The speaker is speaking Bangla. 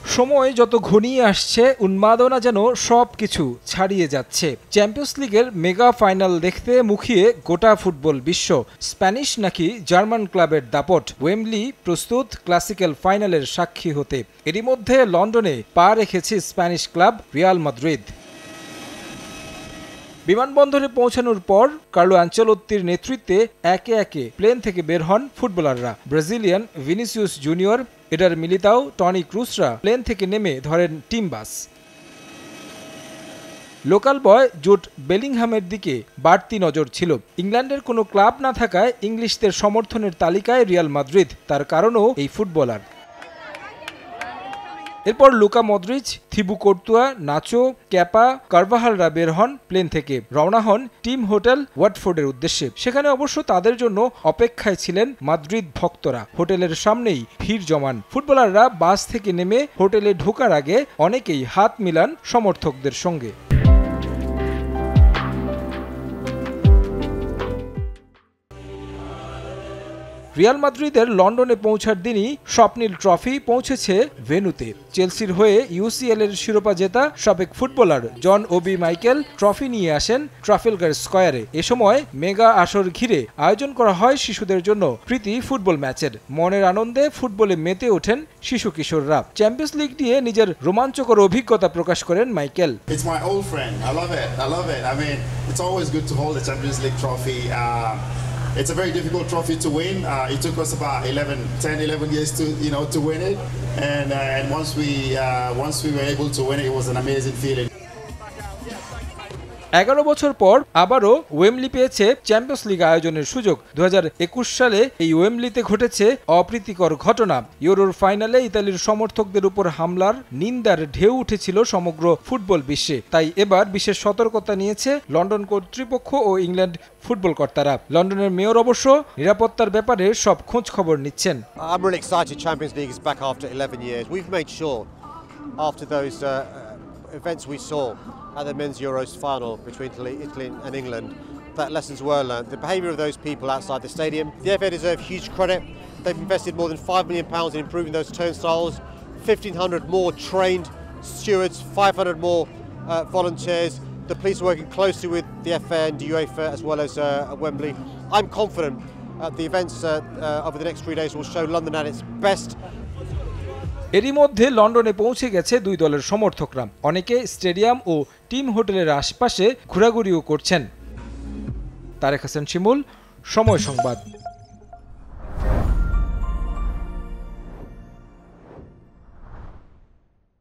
সময় যত ঘনিয়ে আসছে উন্মাদনা যেন সবকিছু ছাড়িয়ে যাচ্ছে। চ্যাম্পিয়ন্স লিগের মেগা ফাইনাল দেখতে মুখিয়ে গোটা ফুটবল বিশ্ব। স্প্যানিশ নাকি জার্মান ক্লাবের দাপট, ওয়েম্বলি প্রস্তুত ক্লাসিক্যাল ফাইনালের সাক্ষী হতে। এরই মধ্যে লন্ডনে পা রেখেছে স্প্যানিশ ক্লাব রিয়াল মাদ্রিদ। বিমানবন্দরে পৌঁছানোর পর কার্লো আনচেলোত্তির নেতৃত্বে একে একে প্লেন থেকে বের হন ফুটবলাররা। Brazilian Vinicius Junior, Eder Militao, Toni ক্রুসরা প্লেন থেকে নেমে ধরেন team bus. Local boy Jude বেলিংহামের দিকে বাড়তি নজর ছিল। ইংল্যান্ডের কোনো ক্লাব না থাকায় ইংলিশদের সমর্থনের তালিকায় রিয়াল মাদ্রিদ, তার কারণও এই ফুটবলার। এরপর Luka Modric, Thibaut Courtois, Nacho, Kepa, কারভাহালরা বের হন প্লেন থেকে, রওনা হন টিম হোটেল ওয়াটফোর্ডের উদ্দেশ্যে। সেখানে অবশ্য তাদের জন্য অপেক্ষায় ছিলেন মাদ্রিদ ভক্তরা। হোটেলের সামনেই ভিড় জমান। ফুটবলাররা বাস থেকে নেমে হোটেলে ঢোকার আগে অনেকেই হাত মিলান সমর্থকদের সঙ্গে। রিয়াল মাদ্রিদের লন্ডনে পৌঁছার দিনই স্বপ্নিল ট্রফি পৌঁছেছে ভেন্যুতে। চেলসির হয়ে ইউসিএল এর শিরোপা জেতা সাবেক footballer John Obi Mikel trophy নিয়ে আসেন ট্রাফেলগার স্কয়ারে। এ সময় মেগা আসর ঘিরে আয়োজন করা হয় শিশুদের জন্য প্রীতি ফুটবল ম্যাচের। মনের আনন্দে ফুটবলে মেতে ওঠেন শিশু কিশোররা। চ্যাম্পিয়ন্স লিগ নিয়ে নিজের রোমাঞ্চকর অভিজ্ঞতা প্রকাশ করেন Mikel. It's a very difficult trophy to win. It took us about 11 years to win it, and once we were able to win it, it was an amazing feeling. 11 বছর পর আবারও ওয়েম্বলি পেয়েছে চ্যাম্পিয়ন্স লিগ আয়োজনের সুযোগ। 2021 সালে এই ওয়েম্বলিতে ঘটেছে অপ্রীতিকর ঘটনা। ইউরোর ফাইনালে ইতালির সমর্থকদের উপর হামলার নিন্দার ঢেউ উঠেছিল সমগ্র ফুটবল বিশ্বে। তাই এবার বিশেষ সতর্কতা নিয়েছে লন্ডন কর্তৃপক্ষ ও ইংল্যান্ড ফুটবল কর্তারা। লন্ডনের মেয়র অবশ্য নিরাপত্তার ব্যাপারে সব খোঁজ খবর নিচ্ছেন। I'm really excited Champions League is back after 11 years. We've made sure after those events we saw at the men's Euros final between Italy and England that lessons were learned. The behaviour of those people outside the stadium. The FA deserve huge credit. They've invested more than £5 million in improving those turnstiles, 1,500 more trained stewards, 500 more volunteers. The police are working closely with the FA and the UEFA as well as Wembley. I'm confident the events over the next 3 days will show London at its best. এরই মধ্যে লন্ডনে পৌঁছে গেছে দুই দলের সমর্থকরা। অনেকে স্টেডিয়াম ও টিম হোটেলের আশপাশে ঘোরাঘুরিও করছেন। তারেক হাসান শিমুল, সময় সংবাদ।